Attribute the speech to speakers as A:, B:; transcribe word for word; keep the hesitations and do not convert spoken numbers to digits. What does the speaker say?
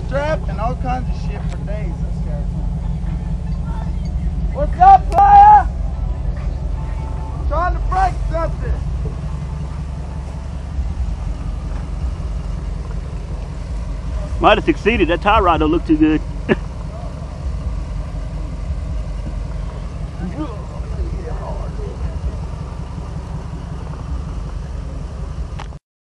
A: strap and all kinds of shit for days. This guy. What's up, player? Trying to break something.
B: Might have succeeded. That tie rod don't look too good.